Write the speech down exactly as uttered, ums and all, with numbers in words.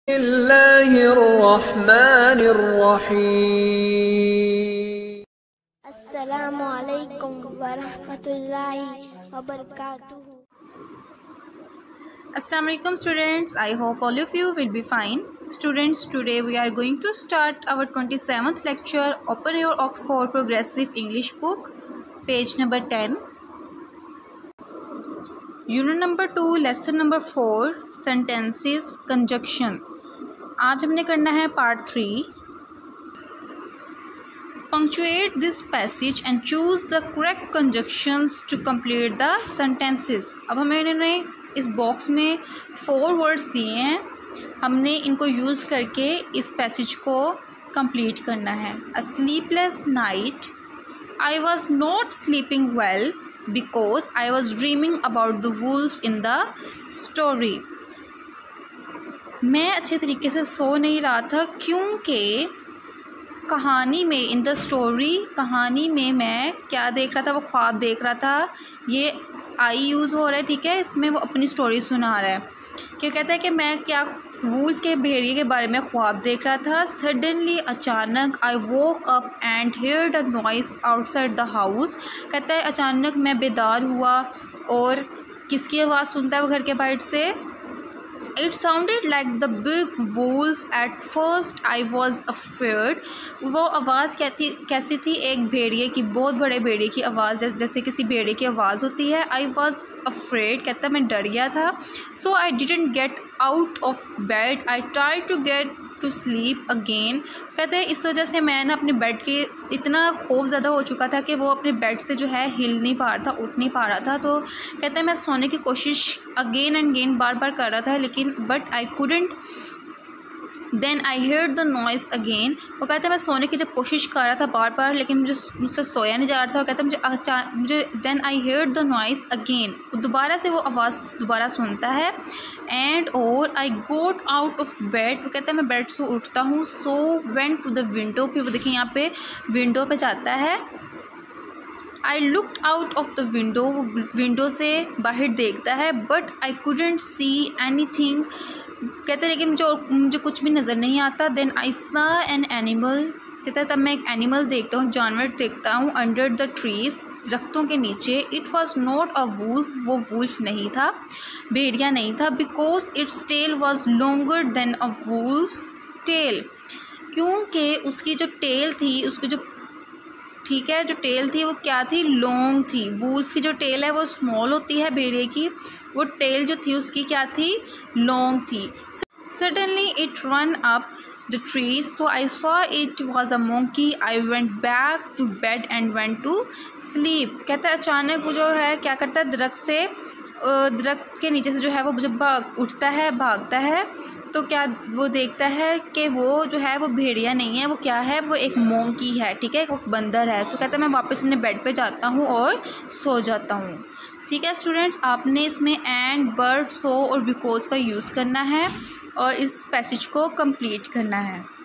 बिस्मिल्लाहिर्रहमानिर्रहीम। अस्सलामु अलैकुम वरहमतुल्लाहि वबरकातुहू। Assalamu alaikum students, I hope all of you will be fine. Students, today we are going to start our twenty-seventh lecture. Open your Oxford Progressive English book, page number ten. Unit number two, lesson number four, sentences conjunction. आज हमने करना है part three. Punctuate this passage and choose the correct conjunctions to complete the sentences. अब हमें इन्होंने इस box में four words दिए हैं, हमने इनको यूज़ करके इस पैसेज को कंप्लीट करना है. A sleepless night, I was not sleeping well because I was dreaming about the wolf in the story. मैं अच्छे तरीके से सो नहीं रहा था क्योंकि कहानी में, इन द स्टोरी, कहानी में मैं क्या देख रहा था, वो ख्वाब देख रहा था. ये आई यूज़ हो रहा है, ठीक है, इसमें वो अपनी स्टोरी सुना रहा है. क्या कहता है कि मैं क्या वुल्फ के, भेड़िए के बारे में ख्वाब देख रहा था. सडनली, अचानक, I woke up and heard a noise outside the house. कहता है अचानक मैं बेदार हुआ और किसकी आवाज़ सुनता है वो घर के बाहर से. It sounded like the big wolf. At first I was afraid. वो आवाज़ क्या थी, कैसी थी, एक भेड़िए की, बहुत बड़े भेड़िए की आवाज़, जैसे किसी भेड़िए की आवाज़ होती है. I was afraid, कहता मैं डर गया था. So I didn't get out of bed. I tried to get to sleep again. कहते हैं इस वजह से मैं ना अपने बेड के, इतना खौफ ज़्यादा हो चुका था कि वो अपने बेड से जो है हिल नहीं पा रहा था, उठ नहीं पा रहा था. तो कहते हैं मैं सोने की कोशिश अगेन एंड अगेन बार बार कर रहा था, लेकिन but I couldn't. Then I heard the noise again. वो कहते हैं मैं सोने की जब कोशिश कर रहा था बार बार, लेकिन मुझे मुझसे सोया नहीं जा रहा था. वो कहता है मुझे अचानक मुझे then I heard the noise again. दोबारा से वो आवाज़ दोबारा सुनता है. एंड और I got out of bed. वो कहता है मैं बेड से उठता हूँ. So went to the window. फिर वो देखिए यहाँ पे विंडो पे जाता है. I looked out of the window. वो विंडो से बाहर देखता है. But I couldn't see anything. कहते हैं लेकिन मुझे मुझे कुछ भी नज़र नहीं आता. देन आई सा एन एनिमल. कहता है तब मैं एक एनिमल देखता हूँ, जानवर देखता हूँ. अंडर द ट्रीज़, दरख्तों के नीचे. It was not a wolf. वो वुल्फ नहीं था, भेड़िया नहीं था. Because its tail was longer than a wolf tail. क्योंकि उसकी जो टेल थी, उसकी जो, ठीक है, जो टेल थी वो क्या थी, लॉन्ग थी. वुल्फ की जो टेल है वो स्मॉल होती है भेड़िए की, वो टेल जो थी उसकी क्या थी, लॉन्ग थी. Suddenly it run up the tree. So I saw it was a monkey. I went back to bed and went to sleep. कहता है अचानक वो जो है क्या करता है, दरख्त से, दरख्त के नीचे से जो है वो जब भाग उठता है, भागता है, तो क्या वो देखता है कि वो जो है वो भेड़िया नहीं है, वो क्या है, वो एक मोंकी है, ठीक है, वो बंदर है. तो कहता है मैं वापस अपने बेड पे जाता हूँ और सो जाता हूँ. ठीक है स्टूडेंट्स, आपने इसमें एंड, बट, सो और बिकॉज का यूज़ करना है और इस पैसेज को कंप्लीट करना है.